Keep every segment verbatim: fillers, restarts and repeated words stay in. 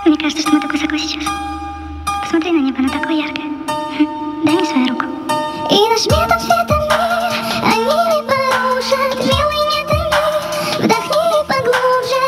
Мне кажется, что мы так высоко сейчас. Посмотри на небо, оно такое яркое. Дай мне свою руку. И наш метод света мир, они не порушат, милый, не томи, вдохни поглубже,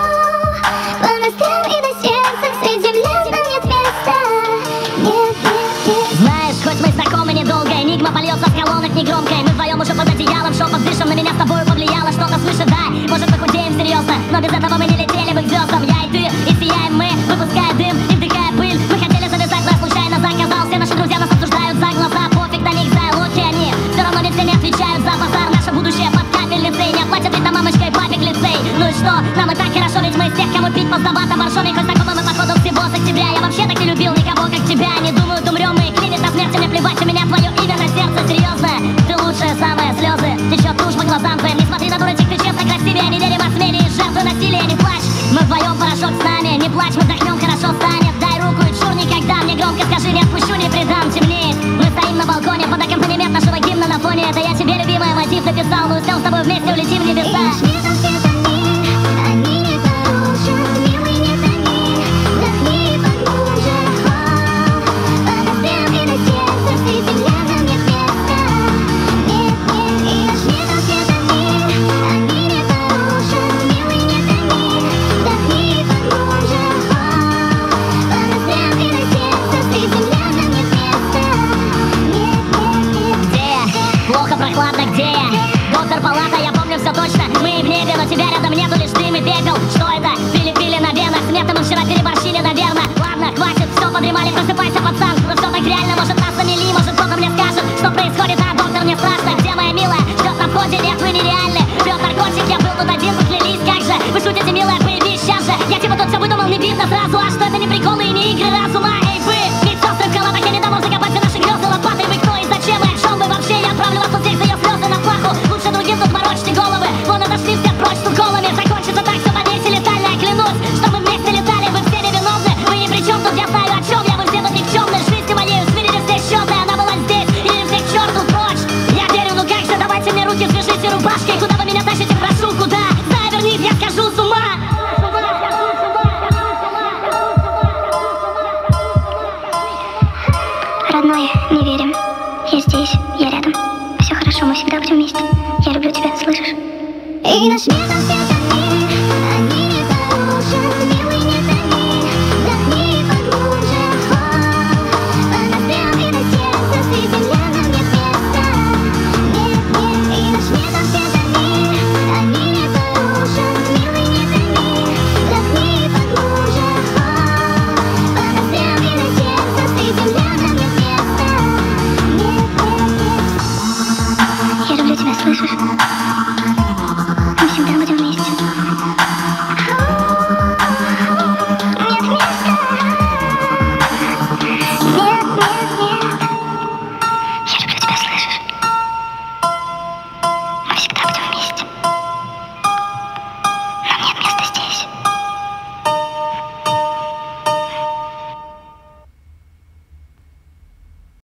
о, по ноздрям и до сердца, среди влюбленных нет места, нет, нет, нет. Знаешь, хоть мы знакомы недолго, энигма польется с колонок негромкой. Мы вдвоем уже под одеялом, шепот дышим, на меня с тобою повлияло что-то свыше, дай. Может, похудеем серьезно, но без этого мы не летели бы к звездам. Я и ты, и сияем мы, выпуская дым и вдыхая пыль. Мы хотели завязать, но я случайно заказал. Все наши друзья нас осуждают за глаза, пофиг на них, за локи они. Все равно ведь все не отвечают за базар. Наше будущее под капельницей, не оплатят ведь на мамочка и папик лицей. Ну и что, нам и так хорошо, ведь мы из тех, кому пить поздновато боржоми. Хоть знакомы мы походу всего с октября. Я вообще так не любил никого, как тебя. Не думают, умрем мы, клинит на смерти, мне плевать. У меня твое имя на сердце, серьезно. Ты лучшая, самая, слезы течет тушь по глазам твоим. Не смотри на дурочек, ты честно красивее. Не верим о смене и жертвы насилия. Не плачь, мы вдвоем, порошок с нами. Не плачь, мы вдохнем, хорошо станет. Дай руку и чур никогда. Мне громко скажи, не отпущу, не предам. Темнеет, мы стоим на балконе под аккомпанемент нашего гимна на фоне. Это я тебе, любимая, мотив написал. Мы уснем с тобой вместе, улетим в небеса. И наш метод света мир, они не порушат, милый, не томи, вдохни поглубже, о, по ноздрям и до сердца, среди влюбленных нет места, нет, нет. И наш метод света мир, они не порушат, милый, не томи, вдохни поглубже, о, по ноздрям и до сердца, среди влюбленных нет места, нет, нет, нет. Где я? Плохо, прохладно, где я? Доктор, палата, я помню все точно. Мы в небе, но тебя рядом нету, лишь дым и пепел. Что это? Пили-пили на венах, смета мы вчера переборщили, наверное. Ладно, хватит, все, подремали, просыпайся, пацан. Но все так реально, может нас замели, может кто-то мне скажет, что происходит, а доктор, мне страшно. Где моя милая? Ждет на входе, нет, вы нереальны. Пьет наркотик, я был тут один, поклялись, как же. Вы шутите, милая, появись сейчас же. Я типа тут все выдумал, не видно сразу, а что это не приколы и не игры разума. Эй, вы, ведь сестры в головах, я не дам вам закопать все наши грезы лопатой. Вы кто и зачем, и о чем вы вообще? Я отправлю вас вот здесь за ее слезы на плаху. Лучше другим тут морочьте головы. Вон отошли все прочь с уколами. Закончится так, все в Одессе летально. Я клянусь, что мы вместе летали. Вы все невиновны, вы ни при чем тут, я знаю о чем я. Вы все тут никчемны, жизнью моей сверили все счеты. Она была здесь, или все к черту прочь. Я верю, ну как же, давайте мне руки, свяжите рубашкой. Куда вы меня тащите, прошу, куда? Завернись, я скажу с ума. Родной, не верим. Я здесь, я рядом. Все хорошо, мы всегда будем вместе. Я люблю тебя, слышишь? И наш метод света